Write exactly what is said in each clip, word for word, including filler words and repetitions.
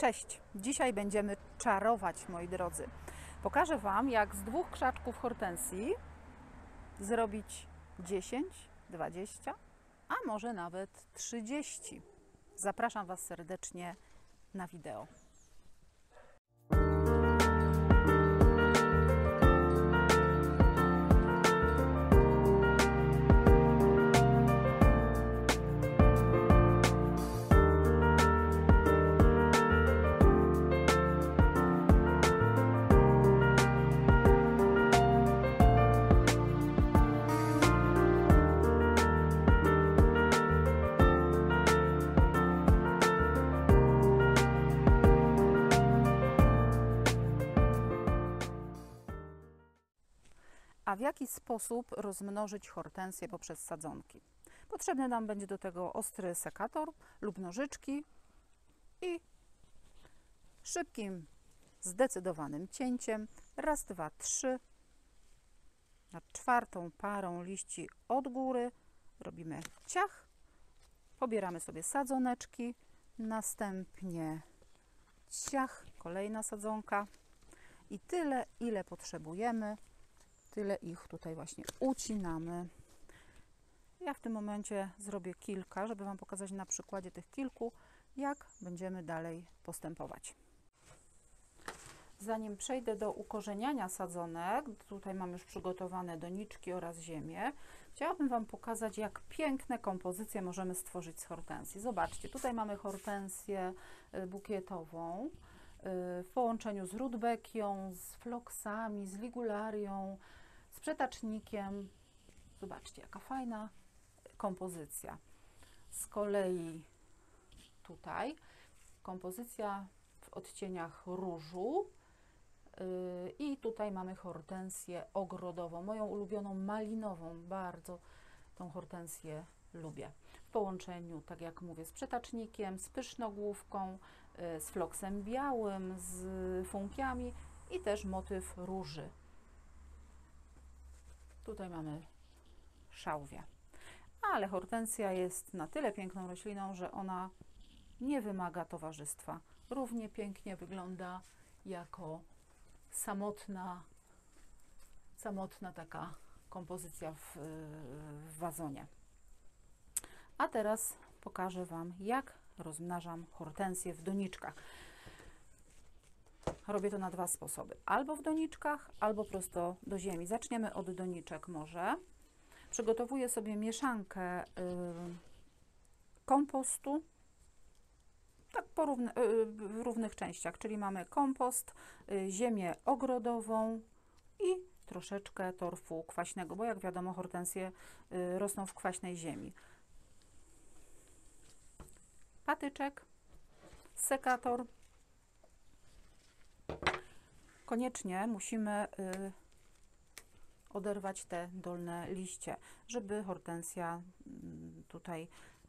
Cześć! Dzisiaj będziemy czarować, moi drodzy. Pokażę Wam, jak z dwóch krzaczków hortensji zrobić dziesięć, dwadzieścia, a może nawet trzydzieści. Zapraszam Was serdecznie na wideo. A w jaki sposób rozmnożyć hortensję poprzez sadzonki? Potrzebny nam będzie do tego ostry sekator lub nożyczki i szybkim, zdecydowanym cięciem raz, dwa, trzy nad czwartą parą liści od góry robimy ciach, pobieramy sobie sadzoneczki, następnie ciach, kolejna sadzonka i tyle, ile potrzebujemy. Tyle ich tutaj właśnie ucinamy. Ja w tym momencie zrobię kilka, żeby Wam pokazać na przykładzie tych kilku, jak będziemy dalej postępować. Zanim przejdę do ukorzeniania sadzonek, tutaj mam już przygotowane doniczki oraz ziemię, chciałabym Wam pokazać, jak piękne kompozycje możemy stworzyć z hortensji. Zobaczcie, tutaj mamy hortensję bukietową w połączeniu z rudbeckią, z floksami, z ligularią, z przetacznikiem. Zobaczcie, jaka fajna kompozycja. Z kolei tutaj kompozycja w odcieniach różu yy, i tutaj mamy hortensję ogrodową, moją ulubioną malinową. Bardzo tą hortensję lubię. W połączeniu, tak jak mówię, z przetacznikiem, z pysznogłówką, yy, z floksem białym, z funkiami i też motyw róży. Tutaj mamy szałwię. Ale hortensja jest na tyle piękną rośliną, że ona nie wymaga towarzystwa. Równie pięknie wygląda jako samotna, samotna taka kompozycja w, w wazonie. A teraz pokażę Wam, jak rozmnażam hortensję w doniczkach. Robię to na dwa sposoby. Albo w doniczkach, albo prosto do ziemi. Zaczniemy od doniczek może. Przygotowuję sobie mieszankę y, kompostu, tak po równy, y, w równych częściach, czyli mamy kompost, y, ziemię ogrodową i troszeczkę torfu kwaśnego, bo jak wiadomo hortensje y, rosną w kwaśnej ziemi. Patyczek, sekator. Koniecznie musimy y, oderwać te dolne liście, żeby hortensja y, tutaj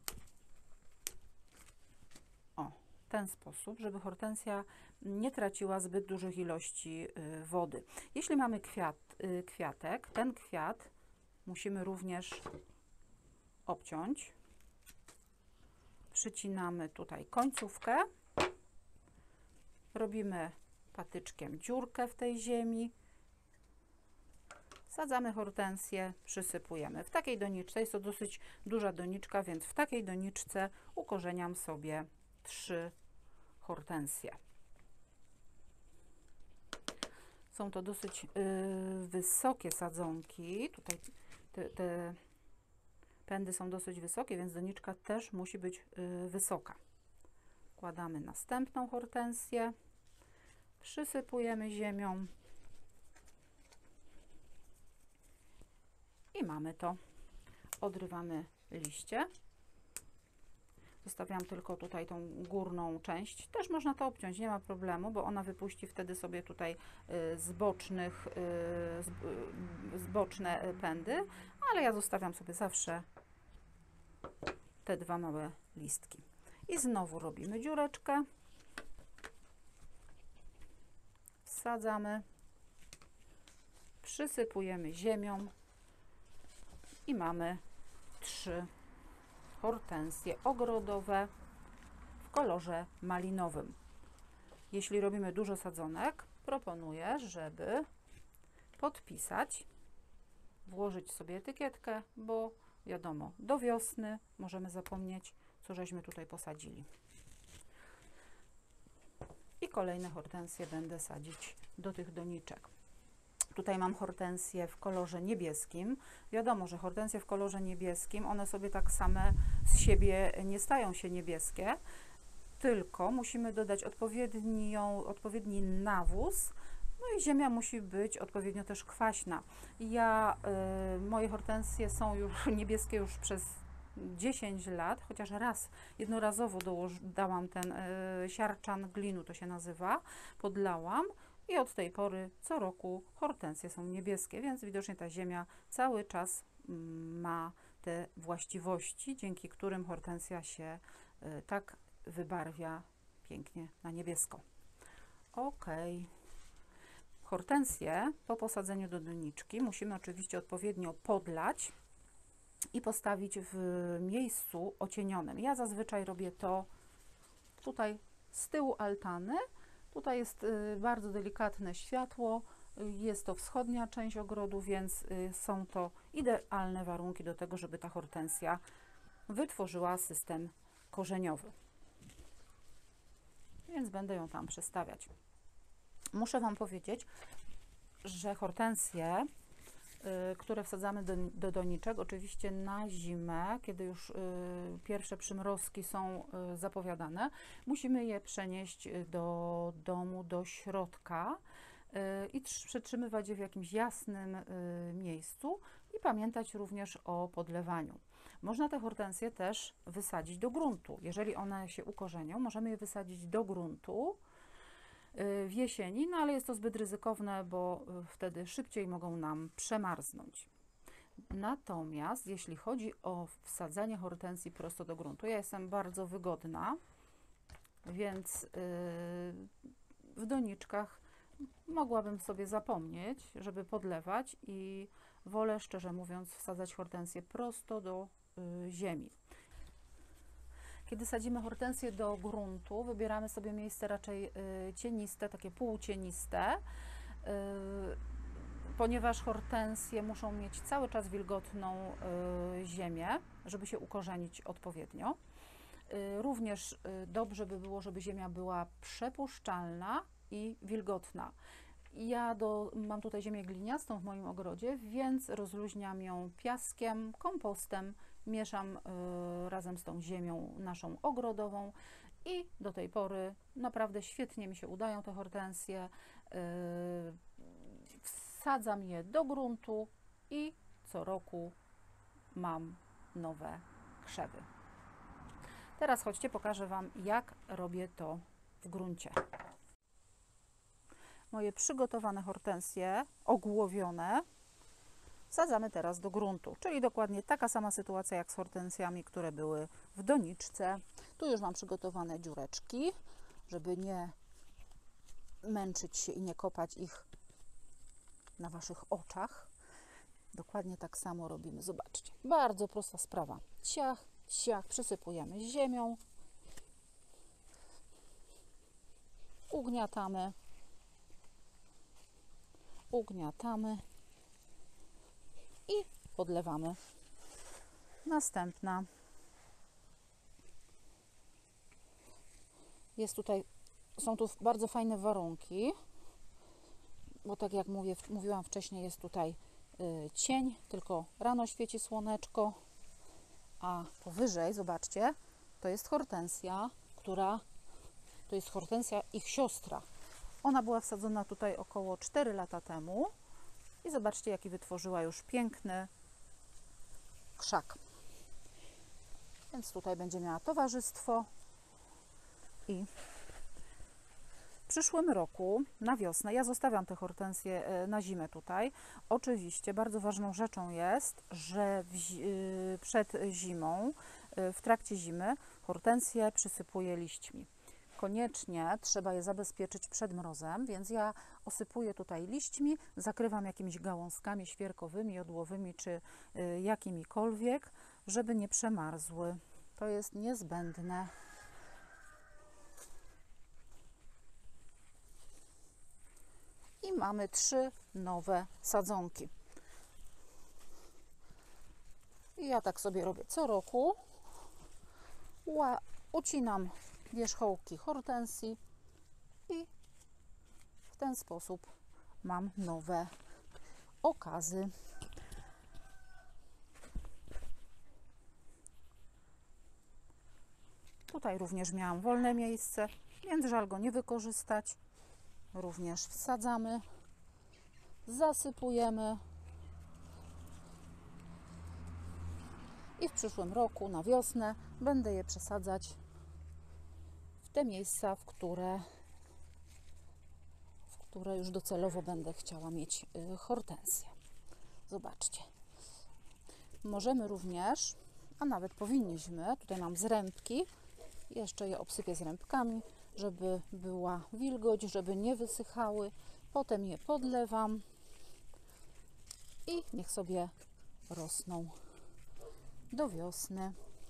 o w ten sposób, żeby hortensja nie traciła zbyt dużych ilości y, wody. Jeśli mamy kwiat, y, kwiatek, ten kwiat musimy również obciąć. Przycinamy tutaj końcówkę, robimy patyczkiem dziurkę w tej ziemi, sadzamy hortensję, przysypujemy. W takiej doniczce, jest to dosyć duża doniczka, więc w takiej doniczce ukorzeniam sobie trzy hortensje. Są to dosyć yy, wysokie sadzonki, tutaj te, te pędy są dosyć wysokie, więc doniczka też musi być yy, wysoka. Wkładamy następną hortensję. Przysypujemy ziemią i mamy to. Odrywamy liście. Zostawiam tylko tutaj tą górną część. Też można to obciąć, nie ma problemu, bo ona wypuści wtedy sobie tutaj z bocznych, z boczne pędy, ale ja zostawiam sobie zawsze te dwa małe listki. I znowu robimy dziureczkę. Wsadzamy, przysypujemy ziemią i mamy trzy hortensje ogrodowe w kolorze malinowym. jeśli robimy dużo sadzonek, proponuję, żeby podpisać, włożyć sobie etykietkę, bo wiadomo, do wiosny możemy zapomnieć, co żeśmy tutaj posadzili. I kolejne hortensje będę sadzić do tych doniczek. Tutaj mam hortensje w kolorze niebieskim. Wiadomo, że hortensje w kolorze niebieskim, one sobie tak same z siebie nie stają się niebieskie, tylko musimy dodać odpowiednią, odpowiedni nawóz, no i ziemia musi być odpowiednio też kwaśna. Ja, y, moje hortensje są już niebieskie już przez dziesięć lat, chociaż raz jednorazowo dołoż, dałam ten y, siarczan glinu, to się nazywa, podlałam i od tej pory co roku hortensje są niebieskie, więc widocznie ta ziemia cały czas y, ma te właściwości, dzięki którym hortensja się y, tak wybarwia pięknie na niebiesko. Ok. Hortensje po posadzeniu do doniczki musimy oczywiście odpowiednio podlać i postawić w miejscu ocienionym. Ja zazwyczaj robię to tutaj z tyłu altany. Tutaj jest y, bardzo delikatne światło. Jest to wschodnia część ogrodu, więc y, są to idealne warunki do tego, żeby ta hortensja wytworzyła system korzeniowy. Więc będę ją tam przestawiać. Muszę Wam powiedzieć, że hortensje, y, które wsadzamy do, do doniczek, oczywiście na zimę, kiedy już y, pierwsze przymrozki są y, zapowiadane, musimy je przenieść do domu, do środka y, i przytrzymywać je w jakimś jasnym y, miejscu i pamiętać również o podlewaniu. Można te hortensje też wysadzić do gruntu. Jeżeli one się ukorzenią, możemy je wysadzić do gruntu w jesieni, no ale jest to zbyt ryzykowne, bo wtedy szybciej mogą nam przemarznąć. Natomiast jeśli chodzi o wsadzanie hortensji prosto do gruntu, ja jestem bardzo wygodna, więc w doniczkach mogłabym sobie zapomnieć, żeby podlewać i wolę, szczerze mówiąc, wsadzać hortensję prosto do ziemi. Kiedy sadzimy hortensję do gruntu, wybieramy sobie miejsce raczej y, cieniste, takie półcieniste, y, ponieważ hortensje muszą mieć cały czas wilgotną y, ziemię, żeby się ukorzenić odpowiednio. Y, również y, dobrze by było, żeby ziemia była przepuszczalna i wilgotna. Ja do, mam tutaj ziemię gliniastą w moim ogrodzie, więc rozluźniam ją piaskiem, kompostem, mieszam y, razem z tą ziemią naszą ogrodową i do tej pory naprawdę świetnie mi się udają te hortensje. Y, wsadzam je do gruntu i co roku mam nowe krzewy. Teraz chodźcie, pokażę Wam, jak robię to w gruncie. Moje przygotowane hortensje, ogłowione, wsadzamy teraz do gruntu, czyli dokładnie taka sama sytuacja jak z hortensjami, które były w doniczce. Tu już mam przygotowane dziureczki, żeby nie męczyć się i nie kopać ich na Waszych oczach. Dokładnie tak samo robimy. Zobaczcie, bardzo prosta sprawa. Ciach, ciach, przysypujemy ziemią, ugniatamy, ugniatamy i podlewamy. Następna. Jest tutaj, są tu bardzo fajne warunki, bo tak jak mówię, mówiłam wcześniej, jest tutaj y, cień, tylko rano świeci słoneczko, a powyżej, zobaczcie, to jest hortensja, która, to jest hortensja ich siostra. Ona była wsadzona tutaj około cztery lata temu i zobaczcie, jaki wytworzyła już piękny krzak. Więc tutaj będzie miała towarzystwo i w przyszłym roku na wiosnę, ja zostawiam te hortensje na zimę tutaj. Oczywiście bardzo ważną rzeczą jest, że w, przed zimą, w trakcie zimy hortensje przysypuję liśćmi. Koniecznie trzeba je zabezpieczyć przed mrozem, więc ja osypuję tutaj liśćmi, zakrywam jakimiś gałązkami świerkowymi, jodłowymi czy y, jakimikolwiek, żeby nie przemarzły. To jest niezbędne. i mamy trzy nowe sadzonki. I ja tak sobie robię co roku. Ucinam wierzchołki hortensji i w ten sposób mam nowe okazy. Tutaj również miałam wolne miejsce, więc żal go nie wykorzystać. Również wsadzamy, zasypujemy i w przyszłym roku na wiosnę będę je przesadzać w te miejsca, w które, w które już docelowo będę chciała mieć hortensję. Zobaczcie. Możemy również, a nawet powinniśmy, tutaj mam zrębki, jeszcze je obsypię zrębkami, żeby była wilgoć, żeby nie wysychały. Potem je podlewam i niech sobie rosną do wiosny.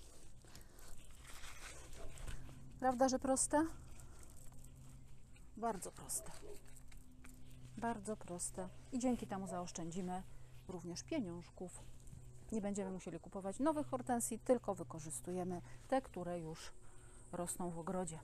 Prawda, że proste? Bardzo proste. Bardzo proste. I dzięki temu zaoszczędzimy również pieniążków. Nie będziemy musieli kupować nowych hortensji, tylko wykorzystujemy te, które już rosną w ogrodzie.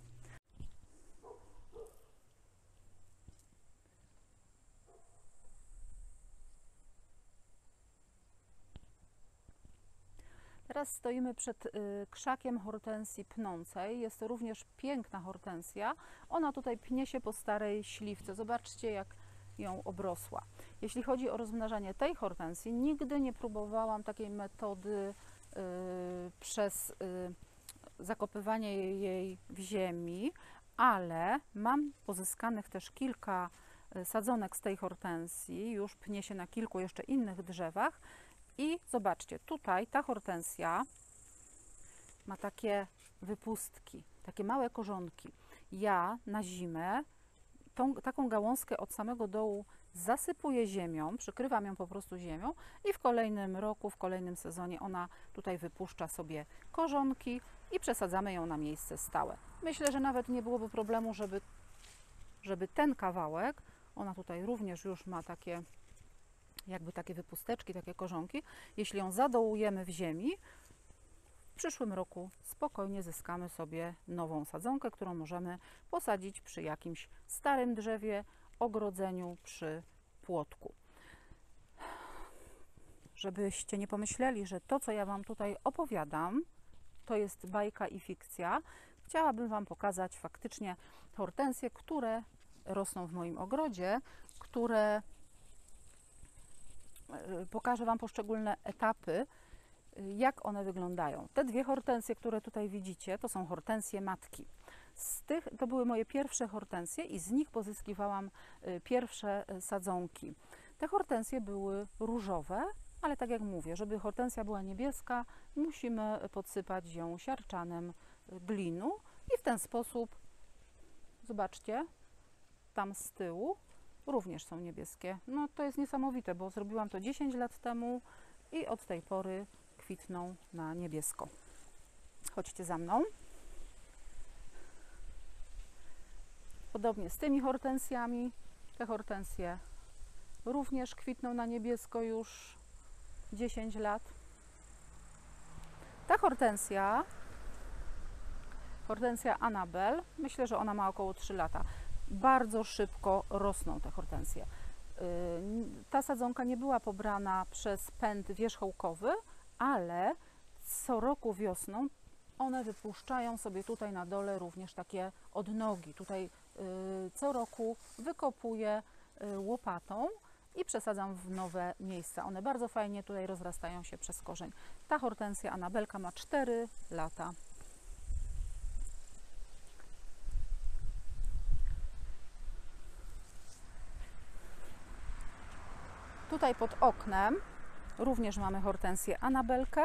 Teraz stoimy przed y, krzakiem hortensji pnącej. Jest to również piękna hortensja. Ona tutaj pnie się po starej śliwce. Zobaczcie, jak ją obrosła. Jeśli chodzi o rozmnażanie tej hortensji, nigdy nie próbowałam takiej metody y, przez y, zakopywanie jej w ziemi, ale mam pozyskanych też kilka sadzonek z tej hortensji. Już pnie się na kilku jeszcze innych drzewach. I zobaczcie, tutaj ta hortensja ma takie wypustki, takie małe korzonki. Ja na zimę tą, taką gałązkę od samego dołu zasypuję ziemią, przykrywam ją po prostu ziemią i w kolejnym roku, w kolejnym sezonie ona tutaj wypuszcza sobie korzonki i przesadzamy ją na miejsce stałe. Myślę, że nawet nie byłoby problemu, żeby, żeby ten kawałek, ona tutaj również już ma takie jakby takie wypusteczki, takie korzonki. Jeśli ją zadołujemy w ziemi, w przyszłym roku spokojnie zyskamy sobie nową sadzonkę, którą możemy posadzić przy jakimś starym drzewie, ogrodzeniu, przy płotku. Żebyście nie pomyśleli, że to, co ja Wam tutaj opowiadam, to jest bajka i fikcja, chciałabym Wam pokazać faktycznie hortensje, które rosną w moim ogrodzie, które pokażę Wam poszczególne etapy, jak one wyglądają. Te dwie hortensje, które tutaj widzicie, to są hortensje matki. Z tych, to były moje pierwsze hortensje i z nich pozyskiwałam pierwsze sadzonki. Te hortensje były różowe, ale tak jak mówię, żeby hortensja była niebieska, musimy podsypać ją siarczanem glinu i w ten sposób, zobaczcie, tam z tyłu również są niebieskie. No to jest niesamowite, bo zrobiłam to dziesięć lat temu i od tej pory kwitną na niebiesko. Chodźcie za mną. Podobnie z tymi hortensjami. Te hortensje również kwitną na niebiesko już dziesięć lat. Ta hortensja, hortensja Annabel, myślę, że ona ma około trzy lata. Bardzo szybko rosną te hortensje. Ta sadzonka nie była pobrana przez pęd wierzchołkowy, ale co roku wiosną one wypuszczają sobie tutaj na dole również takie odnogi. Tutaj co roku wykopuję łopatą i przesadzam w nowe miejsca. One bardzo fajnie tutaj rozrastają się przez korzeń. Ta hortensja Annabelka ma cztery lata. Tutaj pod oknem również mamy hortensję Annabelkę.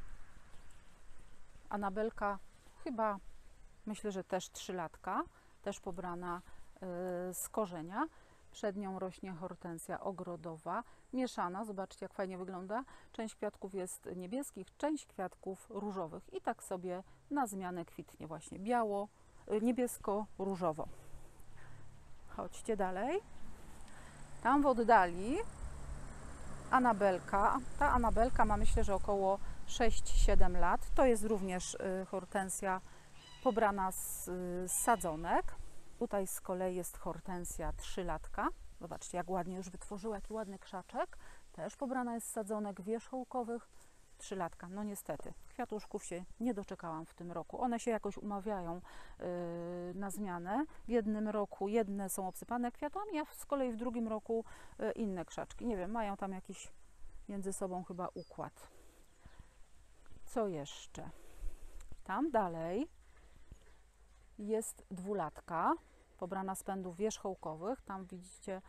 Annabelka chyba, myślę, że też trzylatka, też pobrana y, z korzenia. Przed nią rośnie hortensja ogrodowa, mieszana. Zobaczcie, jak fajnie wygląda. Część kwiatków jest niebieskich, część kwiatków różowych. I tak sobie na zmianę kwitnie właśnie biało, y, niebiesko-różowo. Chodźcie dalej. Tam w oddali Anabelka. Ta Anabelka ma, myślę, że około sześć siedem lat. To jest również hortensja pobrana z, z sadzonek. Tutaj z kolei jest hortensja trzylatka. Zobaczcie, jak ładnie już wytworzyła, jaki ładny krzaczek. Też pobrana jest z sadzonek wierzchołkowych. Trzylatka. No niestety, kwiatuszków się nie doczekałam w tym roku. One się jakoś umawiają yy, na zmianę. W jednym roku jedne są obsypane kwiatami, a z kolei w drugim roku yy, inne krzaczki. Nie wiem, mają tam jakiś między sobą chyba układ. Co jeszcze? Tam dalej jest dwulatka, pobrana z pędów wierzchołkowych. Tam widzicie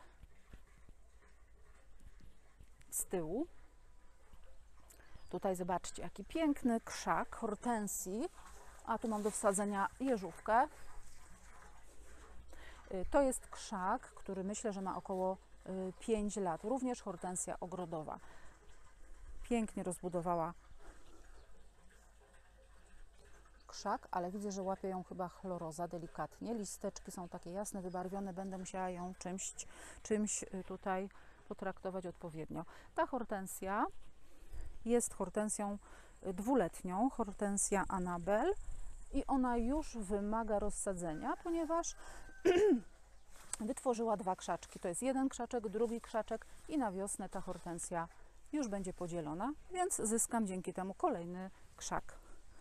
z tyłu. Tutaj zobaczcie, jaki piękny krzak hortensji. A tu mam do wsadzenia jeżówkę. To jest krzak, który myślę, że ma około pięć lat. Również hortensja ogrodowa. Pięknie rozbudowała krzak, ale widzę, że łapie ją chyba chloroza delikatnie. Listeczki są takie jasne, wybarwione. Będę musiała ją czymś, czymś tutaj potraktować odpowiednio. Ta hortensja jest hortensją dwuletnią, hortensja Anabel, i ona już wymaga rozsadzenia, ponieważ wytworzyła dwa krzaczki. To jest jeden krzaczek, drugi krzaczek i na wiosnę ta hortensja już będzie podzielona, więc zyskam dzięki temu kolejny krzak.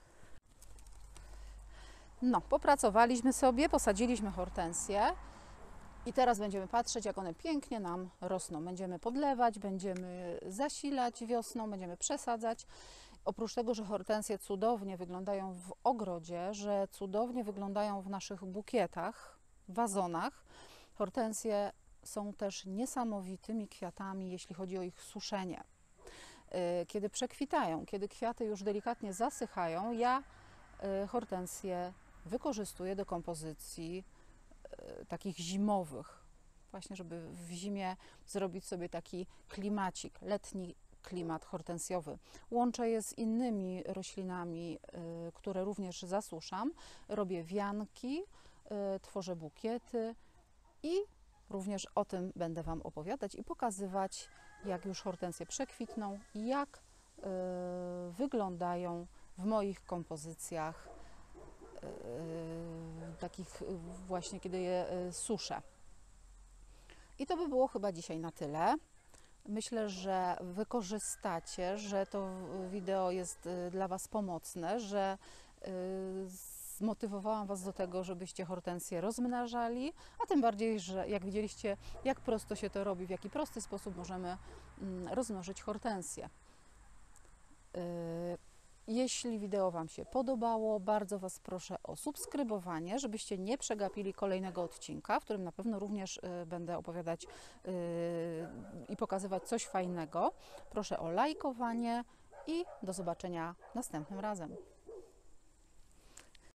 No, popracowaliśmy sobie, posadziliśmy hortensję i teraz będziemy patrzeć, jak one pięknie nam rosną. Będziemy podlewać, będziemy zasilać wiosną, będziemy przesadzać. Oprócz tego, że hortensje cudownie wyglądają w ogrodzie, że cudownie wyglądają w naszych bukietach, wazonach, hortensje są też niesamowitymi kwiatami, jeśli chodzi o ich suszenie. Kiedy przekwitają, kiedy kwiaty już delikatnie zasychają, ja hortensje wykorzystuję do kompozycji takich zimowych, właśnie żeby w zimie zrobić sobie taki klimacik, letni klimat hortensjowy. Łączę je z innymi roślinami, y, które również zasuszam. Robię wianki, y, tworzę bukiety i również o tym będę Wam opowiadać i pokazywać, jak już hortensje przekwitną, jak y, wyglądają w moich kompozycjach y, takich właśnie, kiedy je y, suszę. I to by było chyba dzisiaj na tyle. Myślę, że wykorzystacie, że to wideo jest dla Was pomocne, że zmotywowałam Was do tego, żebyście hortensje rozmnażali, a tym bardziej, że jak widzieliście, jak prosto się to robi, w jaki prosty sposób możemy rozmnożyć hortensje. Jeśli wideo Wam się podobało, bardzo Was proszę o subskrybowanie, żebyście nie przegapili kolejnego odcinka, w którym na pewno również y, będę opowiadać y, i pokazywać coś fajnego. Proszę o lajkowanie i do zobaczenia następnym razem.